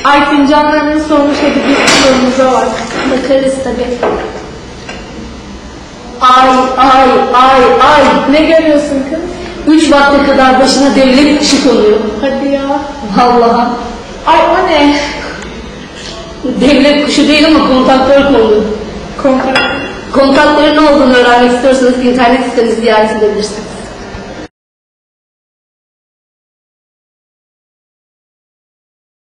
Ay fincanlarını sormuş, hadi bir sorumuza bak. Bakarız tabii. Ay. Ne görüyorsun kız? 3 vakte kadar başına devlet kuşu konuyor. Hadi ya. Vallahi. Ay o ne? Devlet kuşu değil ama kontaktör konulu. Kontak. Kontakların ne olduğunu öğrenmek istiyorsanız internet sitemizi ziyaret edebilirsiniz.